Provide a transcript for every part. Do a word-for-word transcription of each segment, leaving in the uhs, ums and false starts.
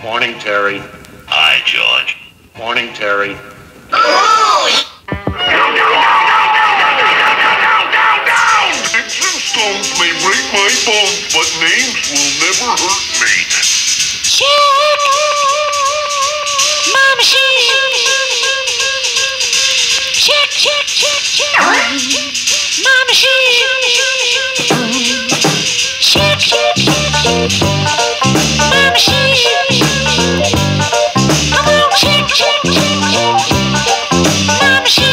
Morning, Terry. Hi, George. Morning, Terry. Stones may break my bones, but names will never hurt me. Check! Mama, she... Check, check, check, check. Mama, she... Check, check, check, check. Mama, she... Come on, check, check, check, check. Mama, she...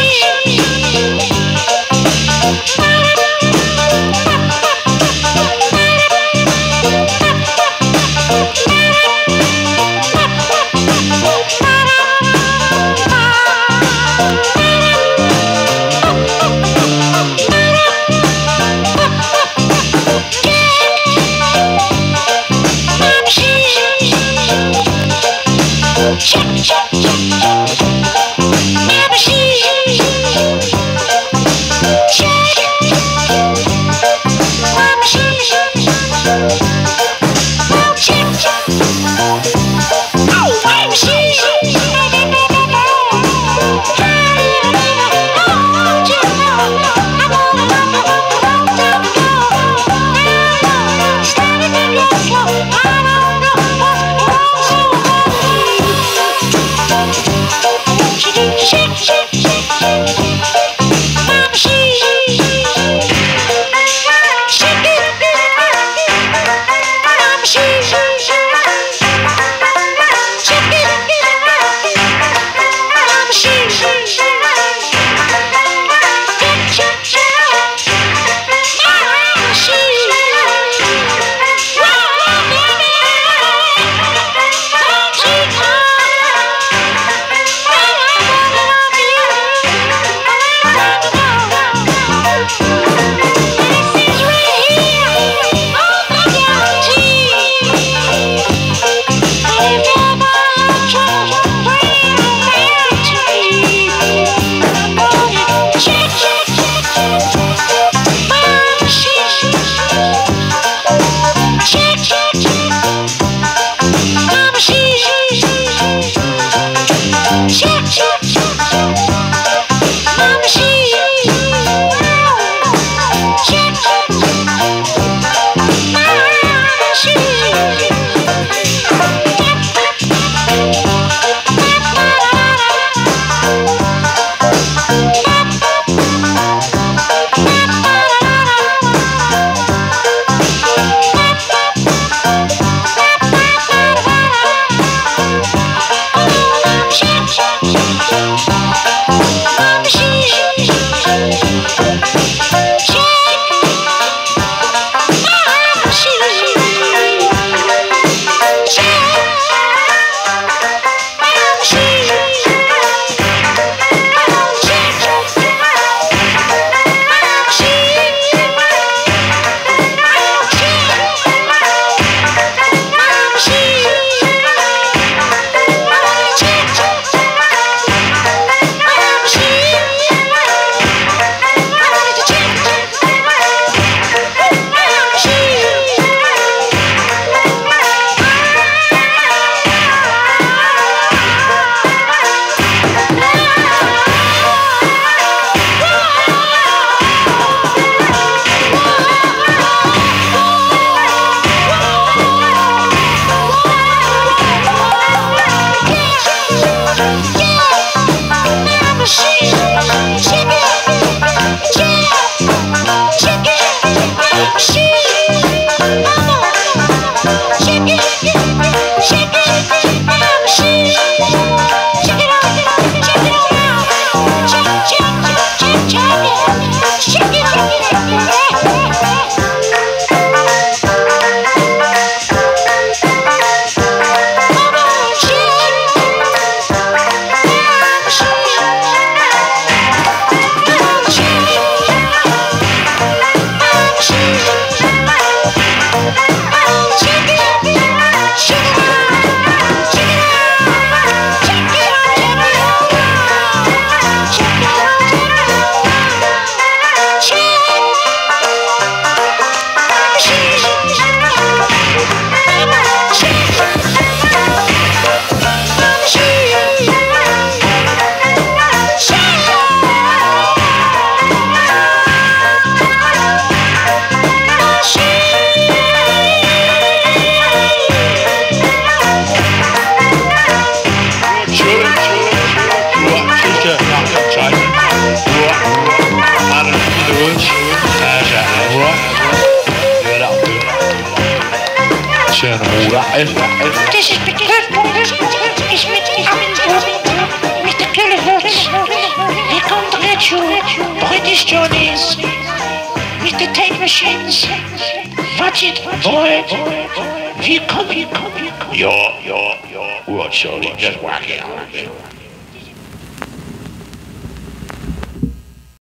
zijn hoera. Het is het bekend. Is met is met Mister Cullervoet. Here come the Red Shoe. British Johnnies. Mister Tape Machines. Watch it, boy. Here come, here come, here come. Ja, ja, ja. Wat zal ik dat wagen?